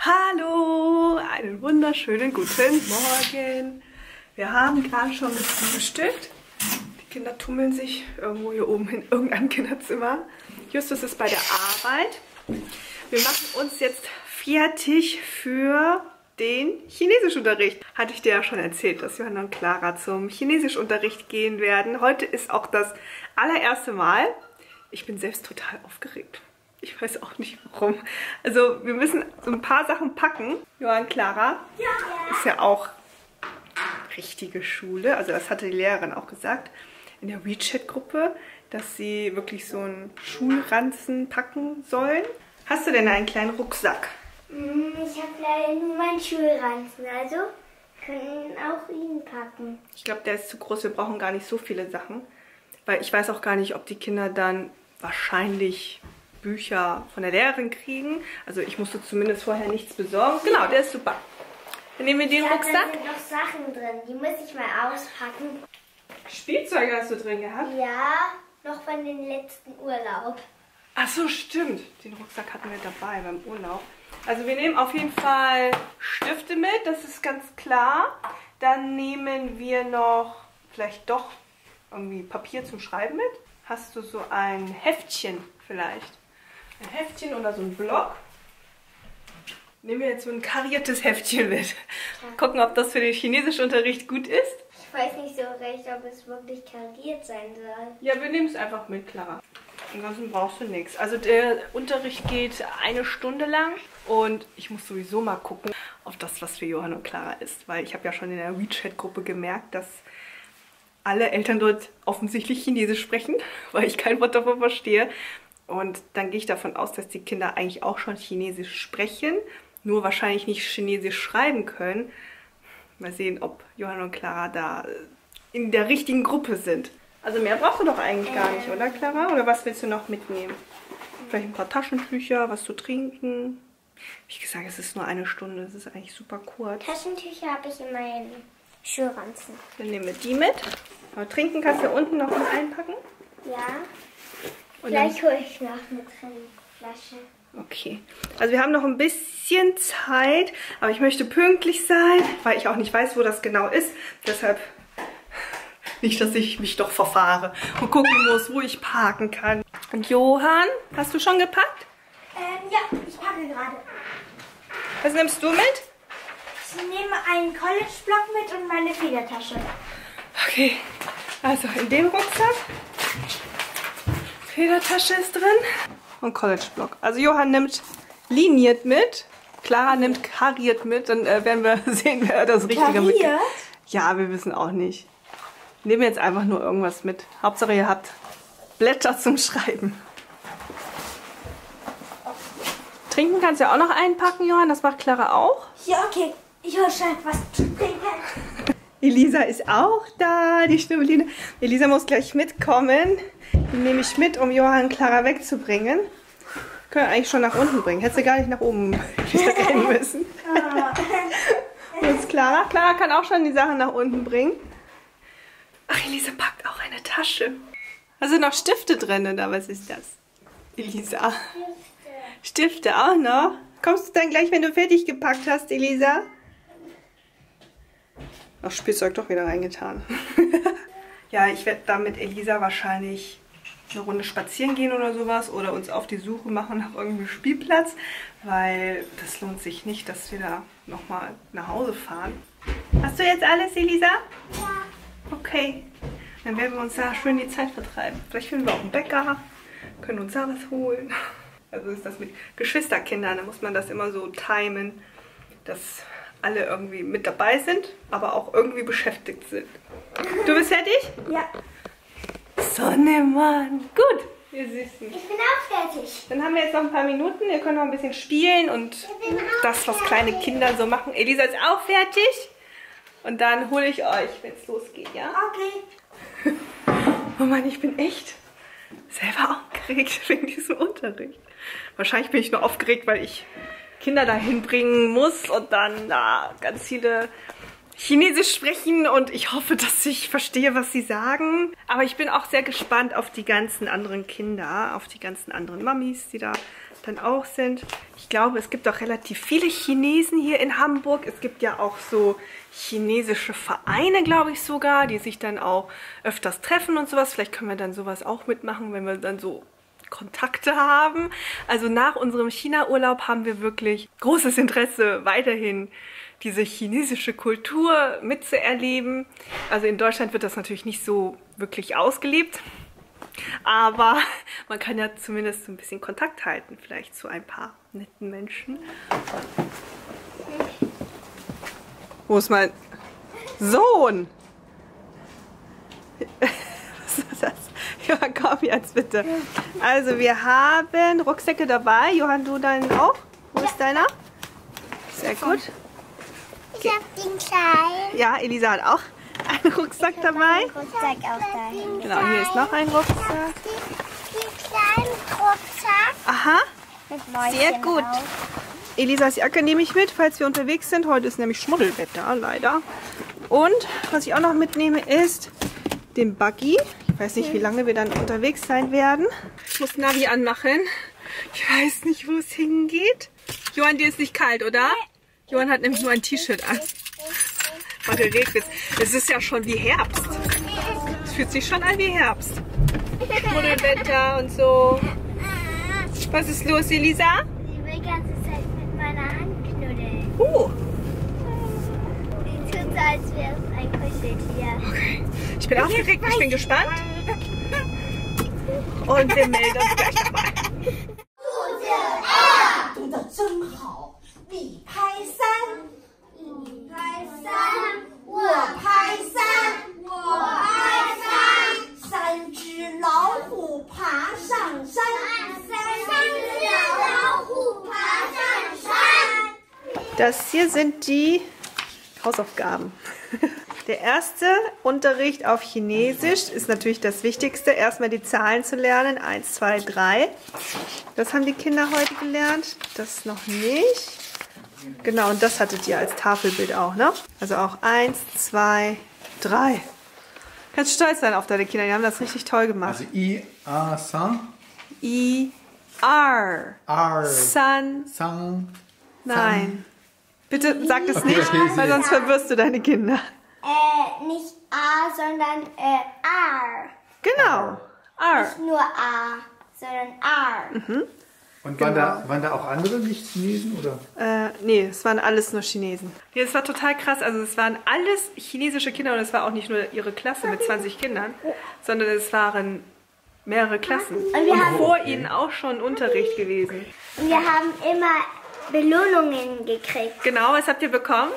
Hallo, einen wunderschönen guten Morgen. Wir haben gerade schon gefrühstückt. Die Kinder tummeln sich irgendwo hier oben in irgendeinem Kinderzimmer. Justus ist bei der Arbeit. Wir machen uns jetzt fertig für den Chinesischunterricht. Hatte ich dir ja schon erzählt, dass Johanna und Clara zum Chinesischunterricht gehen werden. Heute ist auch das allererste Mal. Ich bin selbst total aufgeregt. Ich weiß auch nicht warum. Also wir müssen so ein paar Sachen packen. Johann, Clara ist ja auch richtige Schule. Also das hatte die Lehrerin auch gesagt in der WeChat-Gruppe, dass sie wirklich so einen Schulranzen packen sollen. Hast du denn einen kleinen Rucksack? Ich habe leider nur meinen Schulranzen, also können auch ihn packen. Ich glaube, der ist zu groß. Wir brauchen gar nicht so viele Sachen. Weil ich weiß auch gar nicht, ob die Kinder dann wahrscheinlich Bücher von der Lehrerin kriegen. Also ich musste zumindest vorher nichts besorgen. Genau, der ist super. Dann nehmen wir den Rucksack. Da sind noch Sachen drin, die muss ich mal auspacken. Spielzeuge hast du drin gehabt? Ja, noch von den letzten Urlaub. Ach so, stimmt. Den Rucksack hatten wir dabei beim Urlaub. Also wir nehmen auf jeden Fall Stifte mit, das ist ganz klar. Dann nehmen wir noch vielleicht doch irgendwie Papier zum Schreiben mit. Hast du so ein Heftchen vielleicht? Ein Heftchen oder so ein Block. Nehmen wir jetzt so ein kariertes Heftchen mit. Gucken, ob das für den Chinesischunterricht gut ist. Ich weiß nicht so recht, ob es wirklich kariert sein soll. Ja, wir nehmen es einfach mit, Clara. Ansonsten brauchst du nichts. Also der Unterricht geht 1 Stunde lang und ich muss sowieso mal gucken, ob das was für Johann und Clara ist. Weil ich habe ja schon in der WeChat-Gruppe gemerkt, dass alle Eltern dort offensichtlich Chinesisch sprechen, weil ich kein Wort davon verstehe. Und dann gehe ich davon aus, dass die Kinder eigentlich auch schon Chinesisch sprechen, nur wahrscheinlich nicht Chinesisch schreiben können. Mal sehen, ob Johann und Clara da in der richtigen Gruppe sind. Also mehr brauchst du doch eigentlich gar nicht, oder Clara? Oder was willst du noch mitnehmen? Vielleicht ein paar Taschentücher, was zu trinken. Wie gesagt, es ist nur 1 Stunde, es ist eigentlich super kurz. Taschentücher habe ich in meinen Schulranzen. Dann nehmen wir die mit. Aber trinken kannst du unten noch mit einpacken. Ja. Und Gleich hole ich noch eine Trinkflasche. Okay, also wir haben noch ein bisschen Zeit, aber ich möchte pünktlich sein, weil ich auch nicht weiß, wo das genau ist. Deshalb nicht, dass ich mich doch verfahre und gucken muss, wo ich parken kann. Und Johann, hast du schon gepackt? Ja, ich packe gerade. Was nimmst du mit? Ich nehme einen College-Block mit und meine Federtasche. Okay, also in dem Rucksack. Federtasche ist drin. Und College-Block. Also Johann nimmt liniert mit. Clara nimmt kariert mit. Dann werden wir sehen, wer das Richtige mit. Ja, wir wissen auch nicht. Nehmen wir jetzt einfach nur irgendwas mit. Hauptsache ihr habt Blätter zum Schreiben. Trinken kannst du ja auch noch einpacken, Johann. Das macht Clara auch. Ja, okay. Ich hole schon was zu trinken. Elisa ist auch da, die Schnubbeline. Elisa muss gleich mitkommen. Die nehme ich mit, um Johann und Clara wegzubringen. Können wir eigentlich schon nach unten bringen. Hättest du gar nicht nach oben wieder rennen müssen. Wo ist Clara? Clara kann auch schon die Sachen nach unten bringen. Ach, Elisa packt auch eine Tasche. Da sind noch Stifte drin, oder was ist das? Elisa. Stifte auch noch? Kommst du dann gleich, wenn du fertig gepackt hast, Elisa? Ach, Spielzeug doch wieder reingetan. Ja, ich werde da mit Elisa wahrscheinlich eine Runde spazieren gehen oder sowas oder uns auf die Suche machen nach irgendeinem Spielplatz, weil das lohnt sich nicht, dass wir da nochmal nach Hause fahren. Hast du jetzt alles, Elisa? Ja. Okay, dann werden wir uns da schön die Zeit vertreiben. Vielleicht finden wir auch einen Bäcker, können uns da was holen. Also ist das mit Geschwisterkindern, da muss man das immer so timen, dass alle irgendwie mit dabei sind, aber auch irgendwie beschäftigt sind. Du bist fertig? Ja. Sonnemann. Gut, ihr Süßen. Ich bin auch fertig. Dann haben wir jetzt noch ein paar Minuten. Ihr könnt noch ein bisschen spielen und das, was kleine Kinder so machen. Elisa ist auch fertig. Und dann hole ich euch, wenn es losgeht, ja? Okay. Oh Mann, ich bin echt selber aufgeregt wegen diesem Unterricht. Wahrscheinlich bin ich nur aufgeregt, weil ich Kinder dahin bringen muss und dann ganz viele Chinesisch sprechen und ich hoffe, dass ich verstehe, was sie sagen. Aber ich bin auch sehr gespannt auf die ganzen anderen Kinder, auf die ganzen anderen Mamis, die da dann auch sind. Ich glaube, es gibt auch relativ viele Chinesen hier in Hamburg. Es gibt ja auch so chinesische Vereine, glaube ich sogar, die sich dann auch öfters treffen und sowas. Vielleicht können wir dann sowas auch mitmachen, wenn wir dann so Kontakte haben. Also nach unserem China-Urlaub haben wir wirklich großes Interesse, weiterhin diese chinesische Kultur mitzuerleben. Also in Deutschland wird das natürlich nicht so wirklich ausgelebt. Aber man kann ja zumindest so ein bisschen Kontakt halten, vielleicht zu ein paar netten Menschen. Wo ist mein Sohn? Was ist das? Ja, komm jetzt bitte. Also wir haben Rucksäcke dabei. Johann, du deinen auch? Wo ist deiner? Sehr gut. Ich hab den kleinen. Ja, Elisa hat auch einen Rucksack dabei. Rucksack auch dahin. Genau, hier ist noch ein Rucksack. Den kleinen Rucksack. Aha, Mit Mäuschen sehr gut. drauf. Elisas Jacke nehme ich mit, falls wir unterwegs sind. Heute ist nämlich Schmuddelwetter, leider. Und was ich auch noch mitnehme, ist den Buggy. Ich weiß nicht, wie lange wir dann unterwegs sein werden. Ich muss Navi anmachen. Ich weiß nicht, wo es hingeht. Johann, dir ist nicht kalt, oder? Johann hat nämlich nur ein T-Shirt an. Weil regnet es. Es ist ja schon wie Herbst. Es fühlt sich schon an wie Herbst. Schmuddelwetter und so. Was ist los, Elisa? Ich will die ganze Zeit mit meiner Hand knuddeln. Die tut so, als wäre es ein Kuscheltier. Okay. Ich bin aufgeregt, ich bin gespannt. Und wir melden uns gleich nochmal. 读得真好，你拍三，你拍三，我拍三，我拍三，三只老虎爬上山，三只老虎爬上山。 Das hier sind die Hausaufgaben. Der erste Unterricht auf Chinesisch ist natürlich das Wichtigste. Erstmal die Zahlen zu lernen. 1, 2, 3. Das haben die Kinder heute gelernt. Das noch nicht. Genau, und das hattet ihr als Tafelbild auch, ne? Also auch 1, 2, 3. Kannst stolz sein auf deine Kinder. Die haben das richtig toll gemacht. Also I, A, San, I, R. R, San. Sang. Nein. Bitte sag es Okay, nicht, okay, weil sonst verwirrst du deine Kinder. Nicht A, sondern R. Genau. R. Nicht nur A, sondern R. Und waren da auch andere Nicht-Chinesen, oder? Nee, es waren alles nur Chinesen. Ja, es war total krass. Also es waren alles chinesische Kinder und es war auch nicht nur ihre Klasse mit 20 Kindern, sondern es waren mehrere Klassen. Und wir haben- vor ihnen auch schon Unterricht gewesen. Und wir haben immer Belohnungen gekriegt. Genau, was habt ihr bekommen?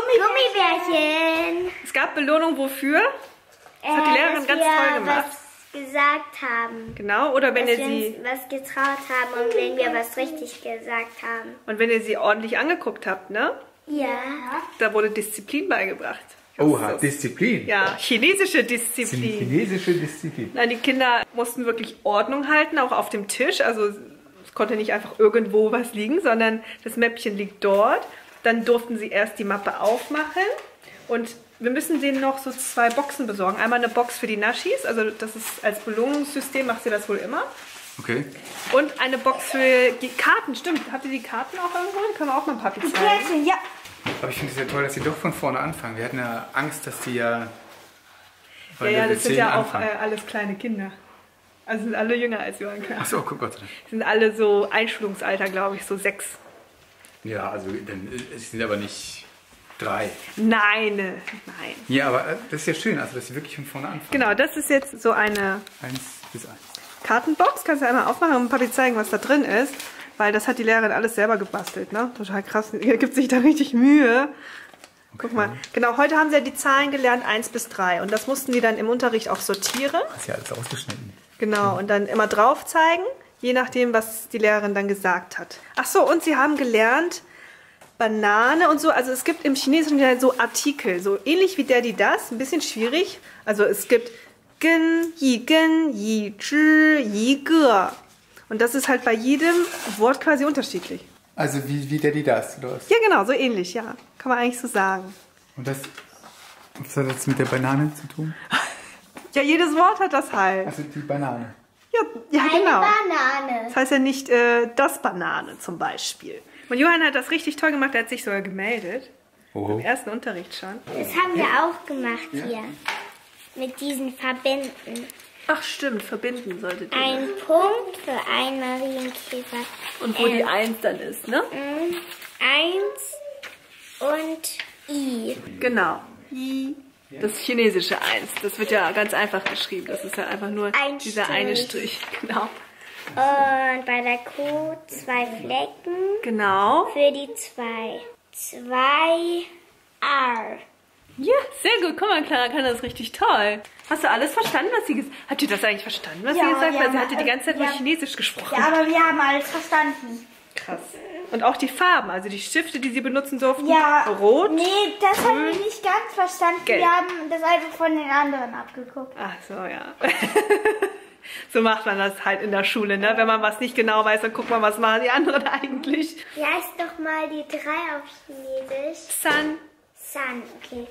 Gummibärchen. Es gab Belohnung wofür? Das hat die Lehrerin dass ganz wir toll gemacht. was gesagt haben. Genau, oder wenn Dass ihr wir sie uns was getraut haben und wenn wir was richtig gesagt haben. und wenn ihr sie ordentlich angeguckt habt, ne? Ja. Da wurde Disziplin beigebracht. Oha, Disziplin. Ja, chinesische Das sind Disziplin. chinesische Disziplin. Nein, die Kinder mussten wirklich Ordnung halten, auch auf dem Tisch. Also es konnte nicht einfach irgendwo was liegen, sondern das Mäppchen liegt dort. Dann durften sie erst die Mappe aufmachen und wir müssen denen noch so 2 Boxen besorgen. Einmal eine Box für die Naschis, also das ist als Belohnungssystem, macht sie das wohl immer. Okay. Und eine Box für die Karten, stimmt. Habt ihr die Karten auch irgendwo? Können wir auch mal ein Papi zeigen. Ja. Aber ich finde es ja toll, dass sie doch von vorne anfangen. Wir hatten ja Angst, dass die ja bei Ja, Level das sind 10 ja auch anfangen. alles kleine Kinder. Also sind alle jünger als Johann. Achso, guck Gott sei Dank. Sind alle so Einschulungsalter, glaube ich, so 6. Ja, also dann sie sind aber nicht 3. Nein. Ja, aber das ist ja schön, also dass sie wirklich von vorne anfangen. Genau, das ist jetzt so eine 1 bis 1. Kartenbox. Kannst du einmal aufmachen und Papi zeigen, was da drin ist. Weil das hat die Lehrerin alles selber gebastelt, ne? Total krass. Ihr gibt sich da richtig Mühe. Guck mal. Genau, heute haben sie ja die Zahlen gelernt, 1 bis 3. Und das mussten die dann im Unterricht auch sortieren. Das ist ja alles ausgeschnitten. Genau, und dann immer drauf zeigen, je nachdem, was die Lehrerin dann gesagt hat. Ach so, und sie haben gelernt, Banane und so. Also es gibt im Chinesischen ja so Artikel, so ähnlich wie der, die das, ein bisschen schwierig. Also es gibt Gen, Yi, Zhi, Yi, Ge. Und das ist halt bei jedem Wort quasi unterschiedlich. Also wie der die das, oder was? Ja, genau, so ähnlich, ja. Kann man eigentlich so sagen. Und das, was hat das mit der Banane zu tun? Ja, jedes Wort hat das halt. Also die Banane. Ja, genau. Banane. Das heißt ja nicht das Banane zum Beispiel. Und Johann hat das richtig toll gemacht, er hat sich sogar gemeldet. Im ersten Unterricht schon. Das haben wir auch gemacht hier. Mit diesen Verbinden. Ach stimmt, verbinden solltet ihr. Ein Punkt für einen Marienkäfer. Und wo die 1 dann ist, ne? 1 und I. Genau. I. Das chinesische 1. Das wird ja ganz einfach geschrieben. Das ist ja einfach nur Ein dieser Strich. eine Strich. Genau. Und bei der Kuh 2 Flecken Genau. für die 2. 2 R. Ja, sehr gut. Guck mal, Clara kann das richtig toll. Hast du alles verstanden, was sie gesagt hat? Habt ihr das eigentlich verstanden, was sie Ja, gesagt hat? wir Weil sie haben- hatte die ganze Zeit nur ja. Chinesisch gesprochen. Ja, aber wir haben alles verstanden. Krass. Und auch die Farben, also die Stifte, die sie benutzen durften. Ja. Rot. Nee, das haben wir nicht ganz verstanden. Gelb. Wir haben das einfach von den anderen abgeguckt. Ach so, ja. So macht man das halt in der Schule, ne? Wenn man was nicht genau weiß, dann guckt man, was machen die anderen eigentlich. Wie heißt doch mal die 3 auf Chinesisch? Sun, Sun, okay.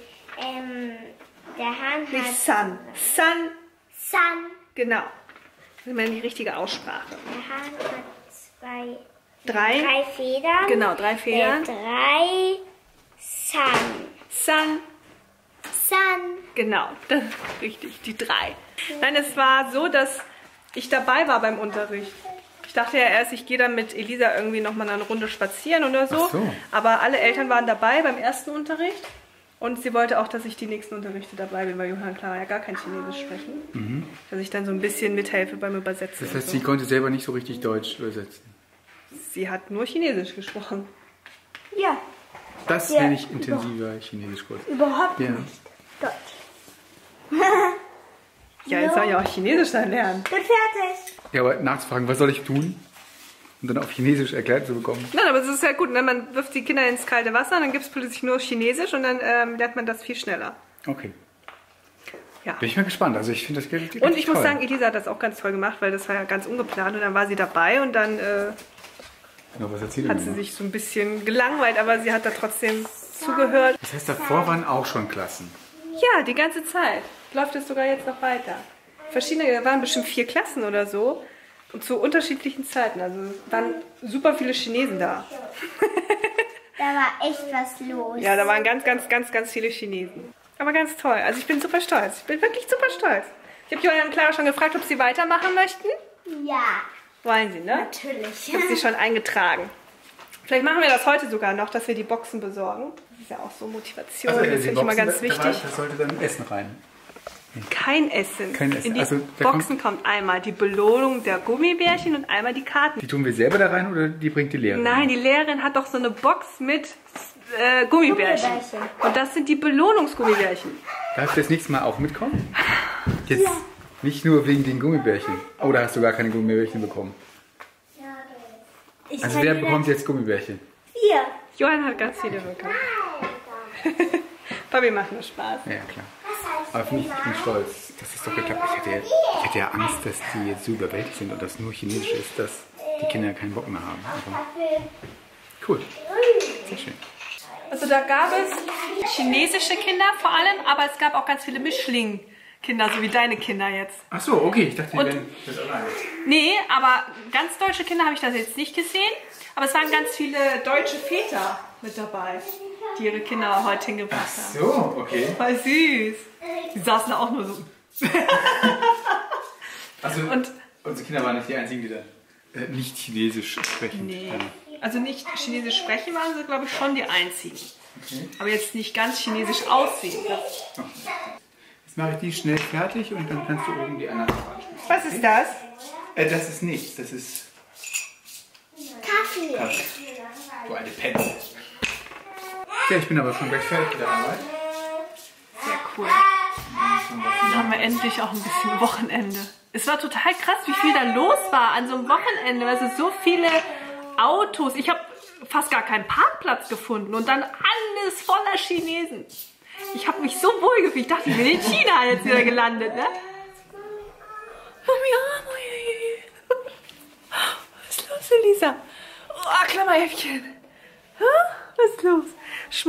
Der Hahn nicht hat Sun. Sun, Sun. genau. Das ist mal die richtige Aussprache. Der Hahn hat 3, 3 Federn. genau, 3 Federn. 3 Sun. Sun, Sun. genau, das ist richtig, die 3. Nein, es war so, dass ich dabei war beim Unterricht. Ich dachte ja erst, ich gehe dann mit Elisa irgendwie nochmal eine Runde spazieren oder so. Ach so. Aber alle Eltern waren dabei beim ersten Unterricht. Und sie wollte auch, dass ich die nächsten Unterrichte dabei bin, weil Johann und Clara ja gar kein Chinesisch sprechen. Dass ich dann so ein bisschen mithelfe beim Übersetzen. Das heißt, und sie so. konnte selber nicht so richtig Deutsch übersetzen. Sie hat nur Chinesisch gesprochen. Ja, Das Ja, nenne ich intensiver Chinesischkurs. überhaupt Ja. nicht. Deutsch. Ja, jetzt soll ich auch Chinesisch dann lernen. Bin fertig. Ja, aber nachzufragen, was soll ich tun? Und dann auf Chinesisch erklärt zu bekommen. Nein, aber es ist ja gut, ne? Man wirft die Kinder ins kalte Wasser, dann gibt es plötzlich nur Chinesisch und dann lernt man das viel schneller. Okay. Ja. Bin ich mal gespannt. Also ich finde das richtig Und ich muss toll. sagen, Elisa hat das auch ganz toll gemacht, weil das war ja ganz ungeplant und dann war sie dabei und dann Genau, was erzählt hat ihr sie mir? sich so ein bisschen gelangweilt, aber sie hat da trotzdem zugehört. Das heißt, davor waren auch schon Klassen. Ja, die ganze Zeit. Läuft es sogar jetzt noch weiter. Verschiedene, da waren bestimmt 4 Klassen oder so und zu unterschiedlichen Zeiten. Also waren super viele Chinesen da. Da war echt was los. Ja, da waren ganz viele Chinesen. Aber ganz toll. Also ich bin super stolz. Ich bin wirklich super stolz. Ich habe Johann und Clara schon gefragt, ob sie weitermachen möchten. Ja, Wollen sie, ne? natürlich. Ich habe sie schon eingetragen. Vielleicht machen wir das heute sogar noch, dass wir die Boxen besorgen. Das ist ja auch so Motivation. Das finde ich immer ganz wichtig. Das sollte dann Essen rein. Kein Essen. Kein Essen. In die Also, da Boxen kommt einmal die Belohnung der Gummibärchen und einmal die Karten. Die tun wir selber da rein oder die bringt die Lehrerin? Nein, die Lehrerin hat doch so eine Box mit Gummibärchen. Gummibärchen. Und das sind die Belohnungsgummibärchen. Darf das nächste Mal auch mitkommen? Jetzt nicht nur wegen den Gummibärchen. Oder hast du gar keine Gummibärchen bekommen? Ich Also kann wer dir bekommt jetzt Gummibärchen? 4. Johann hat ganz viele bekommen. Bobby macht nur Spaß. Ja, klar. Aber ich bin stolz, dass es doch geklappt hat. Ich hatte ja Angst, dass die jetzt so überwältigt sind und das nur Chinesisch ist, dass die Kinder keinen Bock mehr haben. Aber cool. Sehr schön. Also da gab es chinesische Kinder vor allem, aber es gab auch ganz viele Mischling-Kinder, so wie deine Kinder jetzt. Ach so, okay. Ich dachte, die wären das alleine. Nee, aber ganz deutsche Kinder habe ich das jetzt nicht gesehen. Aber es waren ganz viele deutsche Väter mit dabei, die ihre Kinder heute hingebracht haben. So, okay. Voll süß. Die saßen da auch nur so. Also, Und- unsere Kinder waren nicht die einzigen, die da nicht Chinesisch sprechen. Nee. Also nicht Chinesisch sprechen waren sie, glaube ich, schon die einzigen. Okay. Aber jetzt nicht ganz Chinesisch aussehen. Jetzt mache ich die schnell fertig und dann kannst du oben die anderen Fragen stellen. Was ist das? Das ist nichts, das ist Kaffee. Kaffee. Du alte Penner. Ja, ich bin aber schon gleich fertig mit der Arbeit. Sehr cool. Dann haben wir endlich auch ein bisschen Wochenende. Es war total krass, wie viel da los war an so einem Wochenende. Also so viele Autos. Ich habe fast gar keinen Parkplatz gefunden. Und dann alles voller Chinesen. Ich habe mich so wohl gefühlt. Ich dachte, ich bin in China jetzt wieder gelandet. Ne? Was ist los, Elisa? Oh, Klammerhäppchen. Was ist los?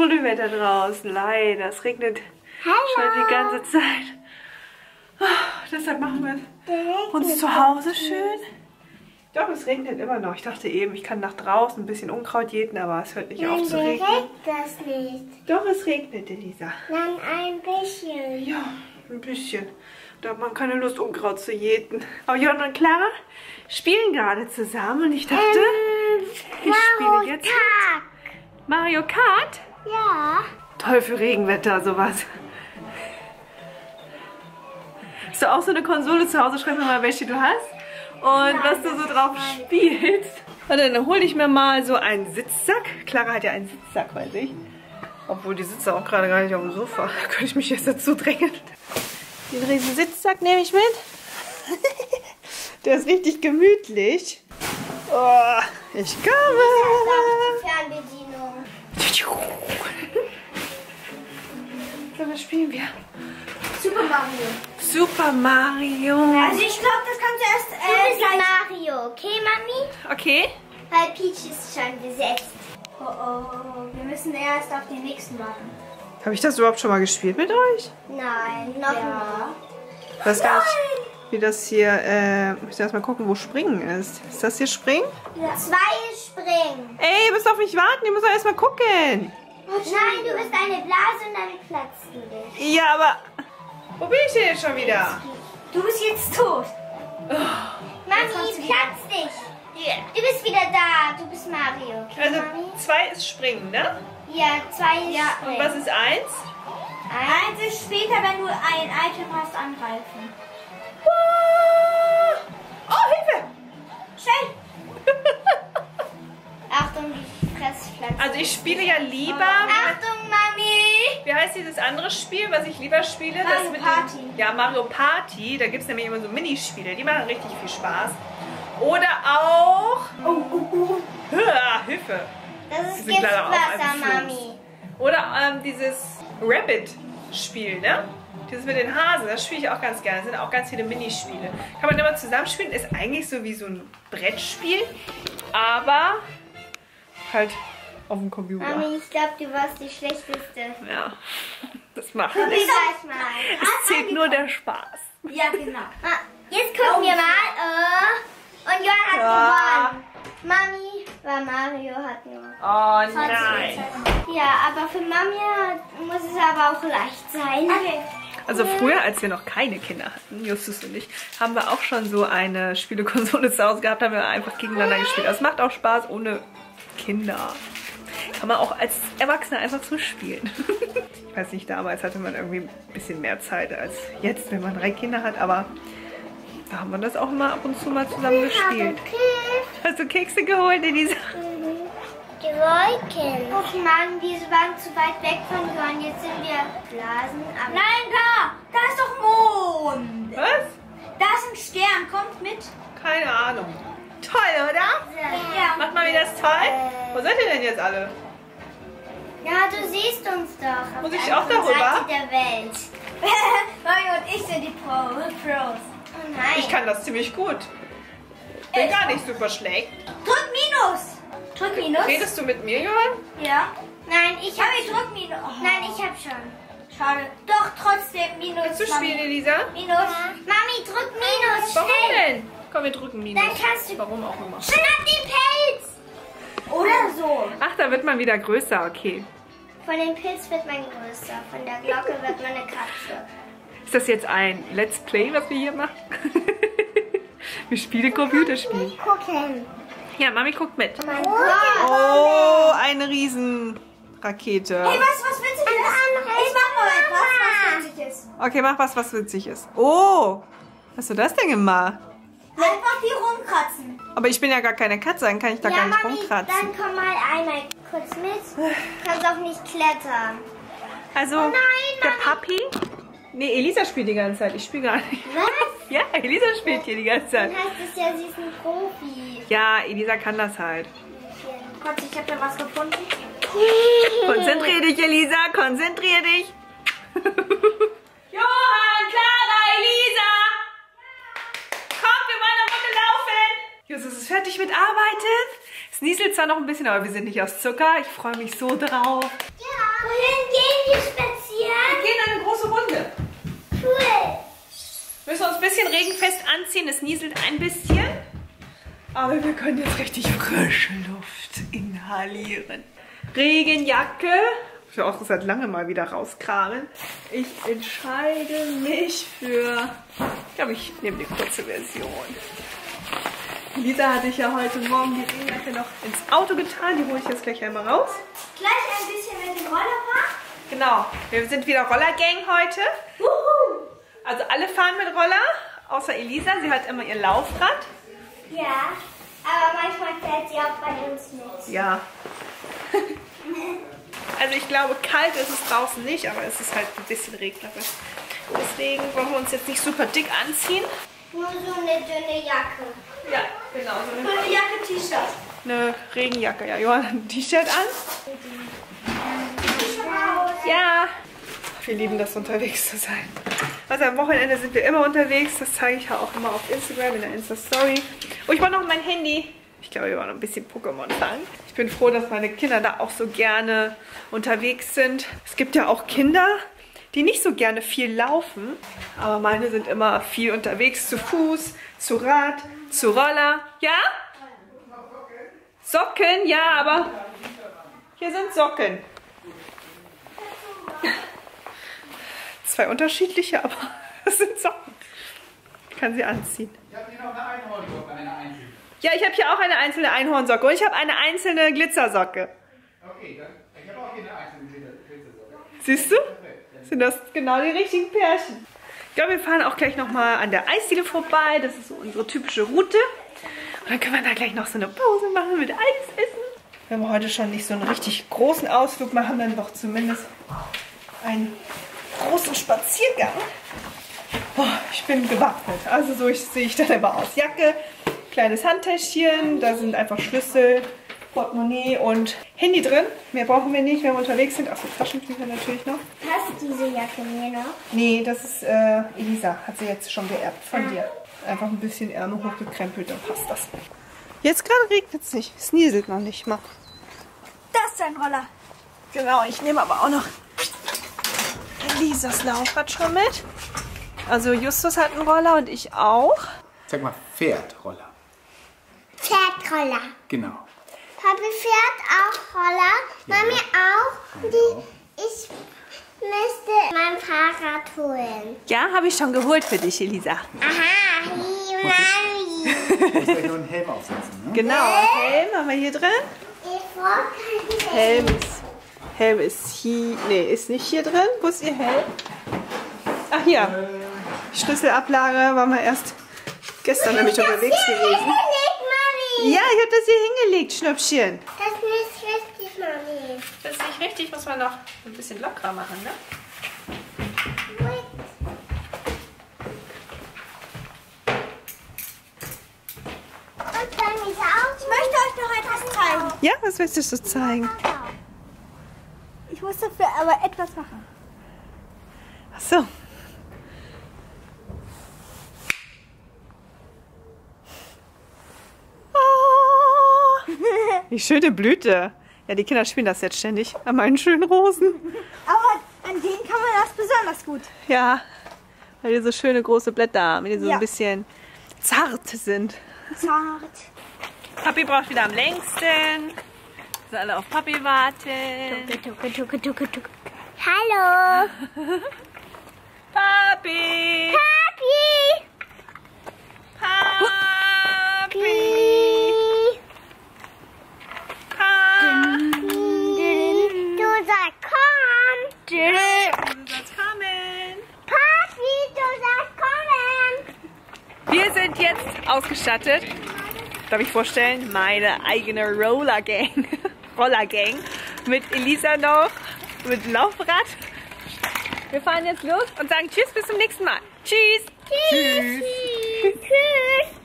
Schmuddelwetter draußen. Leider. Es regnet schon die ganze Zeit. Deshalb machen wir uns zu Hause schön. Doch, es regnet immer noch. Ich dachte eben, ich kann nach draußen ein bisschen Unkraut jäten, aber es hört nicht auf zu regnen. Regnet das nicht. Doch, es regnet, Elisa. Dann ein bisschen. Ja, ein bisschen. Da hat man keine Lust, Unkraut zu jäten. Aber Jörn und Clara spielen gerade zusammen und ich dachte, ich spiele jetzt mit. Mario Kart? Ja. Toll für Regenwetter, sowas. Hast du auch so eine Konsole zu Hause? Schreib mir mal, welche du hast und was du so drauf spielst. Warte, dann hole ich mir mal so einen Sitzsack. Clara hat ja einen Sitzsack, weiß ich. Obwohl, die sitzt auch gerade gar nicht auf dem Sofa. Da könnte ich mich jetzt dazu drängen. Den riesen Sitzsack nehme ich mit. Der ist richtig gemütlich. Oh, ich komme. Fernbedienung. So, was spielen wir? Super Mario. Super Mario. Also ich glaube, das kannst du erst Du bist Mario, okay, Mami? Okay. Weil Peach ist schon besetzt. Oh, oh, wir müssen erst auf den nächsten warten. Habe ich das überhaupt schon mal gespielt mit euch? Nein, noch mal. Ich weiß gar nicht, wie das hier... ich muss erst mal gucken, wo Springen ist. Ist das hier Springen? Ja. 2 ist Springen. Ey, ihr müsst auf mich warten. Ihr müsst doch erst mal gucken. Nein, du bist eine Blase und dann platzt du dich. Ja, aber... Wo bin ich denn jetzt schon wieder? Du bist jetzt tot. Mami, platz dich. Du bist wieder da. Du bist Mario. Okay, Also Mami? 2 ist Springen, ne? Ja, 2 ist Ja, Springen. Und was ist 1? 1 ist später, wenn du ein Item hast, angreifen. Oh, Hilfe! Schnell! Achtung, die Fressflasche. Also ich spiele ja lieber... Achtung, Mami. Wie heißt dieses andere Spiel, was ich lieber spiele? Mario mit Party. Ja, Mario Party. Da gibt es nämlich immer so Minispiele. Die machen richtig viel Spaß. Oder auch... Hilfe! Das ist sind leider auch Giftwasser, ein Fluss. Mami. Oder dieses Rabbit-Spiel, ne? Dieses mit den Hasen, das spiele ich auch ganz gerne. Das sind auch ganz viele Minispiele. Kann man immer zusammenspielen. Ist eigentlich so wie so ein Brettspiel, aber halt auf dem Computer. Mami, ich glaube, du warst die Schlechteste. Ja, das macht Probier nichts. gleich mal. Es zählt nur der Spaß. Ja, genau. Ah, jetzt gucken wir mal. Und Johann hat gewonnen. Mami, weil Mario hat nur. Oh nein. Ja, aber für Mami muss es aber auch leicht sein. Okay. Also früher, als wir noch keine Kinder hatten, Justus und ich, haben wir auch schon so eine Spielekonsole zu Hause gehabt, haben wir einfach gegeneinander gespielt. Das macht auch Spaß ohne Kinder. Kann man auch als Erwachsener einfach so spielen. Ich weiß nicht, damals hatte man irgendwie ein bisschen mehr Zeit als jetzt, wenn man 3 Kinder hat, aber da haben wir das auch immer ab und zu mal zusammen gespielt. Hast du Kekse geholt, Elisa? Die Wolken. Och Mann, wir waren zu weit weg von Johann. Jetzt sind wir Blasen. Aber Nein, da ist doch Mond. Was? Da ist ein Stern, kommt mit. Keine Ahnung. Toll, oder? Ja. Macht mal wieder das toll. Wo seid ihr denn jetzt alle? ja, du siehst uns doch. Muss auf ich der auch anderen darüber? Seite der Welt. Mario und ich sind die Pros. Oh nein. Ich kann das ziemlich gut. Bin gar nicht super schlecht. Drück Minus. Drück Minus. Redest du mit mir, Johann? Ja. Nein, ich hab Mami, drück Minus. Oh. Nein, ich hab schon. Schade. Doch, trotzdem Minus. Willst du Mami. spielen, Elisa? Minus. Mami, drück Minus. Warum Schnell. denn? Komm, wir drücken Minus. Dann kannst du- Warum auch immer. Schnapp den Pilz. Oder so. Ach, da wird man wieder größer, okay. Von dem Pilz wird man größer. Von der Glocke wird man eine Katze. Ist das jetzt ein Let's Play, was wir hier machen? Wir spielen Computerspiel. Gucken. Ja, Mami guckt mit. Mein Gott. Oh, eine Riesenrakete. Hey, was witzig ist? Ich mach mal etwas, was witzig ist. Okay, mach was witzig ist. Oh, hast du das denn gemacht? Einfach die rumkratzen. Aber ich bin ja gar keine Katze, dann kann ich da gar nicht Mami, rumkratzen. dann komm mal einmal kurz mit. Kannst auch nicht klettern. Also, nein, der Mami. Papi... Nee, Elisa spielt die ganze Zeit. Ich spiele gar nicht. Was? Ja, Elisa spielt hier die ganze Zeit. Dann heißt es ja, sie ist ein Profi. Ja, Elisa kann das halt. Gott, ich hab da was gefunden. Konzentrier dich, Elisa, konzentrier dich. Johann, Clara, Elisa! Kommt, wir wollen eine Runde laufen. Justus ist fertig mit Arbeiten. Es nieselt zwar noch ein bisschen, aber wir sind nicht aus Zucker. Ich freue mich so drauf. Ja. Wohin gehen wir spazieren? Wir gehen eine große Runde. Cool. Wir müssen uns ein bisschen regenfest anziehen. Es nieselt ein bisschen. Aber wir können jetzt richtig frische Luft inhalieren. Regenjacke. Ich will auch seit langem mal wieder rauskramen. Ich entscheide mich für... Ich glaube, ich nehme die kurze Version. Lisa hatte ich ja heute Morgen die Regenjacke noch ins Auto getan. Die hole ich jetzt gleich einmal raus. Gleich ein bisschen mit dem Roller. Genau. Wir sind wieder Rollergang heute. Also alle fahren mit Roller, außer Elisa. Sie hat immer ihr Laufrad. Ja, aber manchmal fährt sie auch bei uns mit. Ja. Also ich glaube, kalt ist es draußen nicht, aber es ist halt ein bisschen regnerisch. Deswegen wollen wir uns jetzt nicht super dick anziehen. Nur so eine dünne Jacke. Ja, genau. So Dünne Jacke, T-Shirt. eine Regenjacke. Ja, Johann hat ein T-Shirt an. Ja. Wir lieben das, unterwegs zu sein. Also am Wochenende sind wir immer unterwegs. Das zeige ich ja auch immer auf Instagram in der Insta-Story. Oh, ich wollte noch mein Handy. Ich glaube, wir wollen noch ein bisschen Pokémon fangen. Ich bin froh, dass meine Kinder da auch so gerne unterwegs sind. Es gibt ja auch Kinder, die nicht so gerne viel laufen. Aber meine sind immer viel unterwegs. Zu Fuß, zu Rad, zu Roller. Ja? Socken? Ja, aber hier sind Socken. Zwei unterschiedliche, aber das sind Socken. Ich kann sie anziehen. Ich habe hier noch eine Einhornsocke, eine einzelne. Ja, ich habe hier auch eine einzelne Einhornsocke und ich habe eine einzelne Glitzersocke. Okay, dann, ich habe auch hier eine einzelne Glitzersocke. Siehst du? Sind das genau die richtigen Pärchen. Ich glaube, wir fahren auch gleich nochmal an der Eisdiele vorbei. Das ist so unsere typische Route. Und dann können wir da gleich noch so eine Pause machen mit Eis essen. Wenn wir heute schon nicht so einen richtig großen Ausflug machen, dann doch zumindest einen großen Spaziergang. Oh, ich bin gewappnet. Also so sehe ich dann immer aus. Jacke, kleines Handtäschchen, da sind einfach Schlüssel, Portemonnaie und Handy drin. Mehr brauchen wir nicht, wenn wir unterwegs sind. Achso, Taschentücher natürlich noch. Hast du diese Jacke mir noch? Nee, das ist Elisa. Hat sie jetzt schon geerbt von dir. Einfach ein bisschen Ärmel hochgekrempelt, dann passt das. Jetzt gerade regnet es nicht. Es nieselt noch nicht mal. Das ist ein Roller. Genau, ich nehme aber auch noch Elisas Laufrad schon mit. Also Justus hat einen Roller und ich auch. Sag mal, Pferdroller. Pferdroller. Genau. Papi fährt auch Roller. Mami auch. Ich müsste mein Fahrrad holen. Ja, habe ich schon geholt für dich, Elisa. Aha, Mami. Du musst gleich noch einen Helm aufsetzen, ne? Genau, Helm haben wir hier drin. Ich wollte Helm ist hier. Nee, ist nicht hier drin. Wo ist ihr Helm? Ach, hier. Schlüsselablage waren wir erst gestern nämlich unterwegs gewesen. Mami. Ja, ich habe das hier hingelegt, Schnüppchen. Das ist nicht richtig, Mami. Das ist nicht richtig, muss man noch ein bisschen lockerer machen, ne? Und dann ist auch. Ich möchte euch noch etwas zeigen. Ja, was willst du so zeigen? Ich muss dafür aber etwas machen. Ach so. Die schöne Blüte. Ja, die Kinder spielen das jetzt ständig an meinen schönen Rosen. Aber an denen kann man das besonders gut. Ja, weil die so schöne große Blätter haben, die so Ja. ein bisschen zart sind. Zart. Papi braucht wieder am längsten. Dass alle auf Papi warten. Hallo. Papi! Papi. Papi! Du sollst kommen. Du sollst kommen. Papi, du sollst kommen. Wir sind jetzt ausgestattet. Darf ich vorstellen? Meine eigene Rollergang. Rollergang. Mit Elisa noch. Mit Laufrad. Wir fahren jetzt los und sagen Tschüss, bis zum nächsten Mal. Tschüss. Tschüss. Tschüss.